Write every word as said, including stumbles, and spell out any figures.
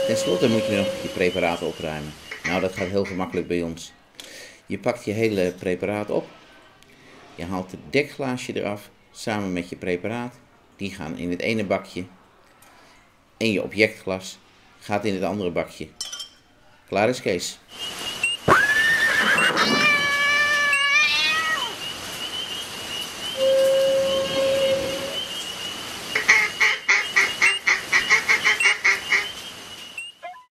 Ten slotte moet je nog je preparaat opruimen. Nou, dat gaat heel gemakkelijk bij ons. Je pakt je hele preparaat op. Je haalt het dekglaasje eraf, samen met je preparaat. Die gaan in het ene bakje. En je objectglas gaat in het andere bakje. Klaar is Kees.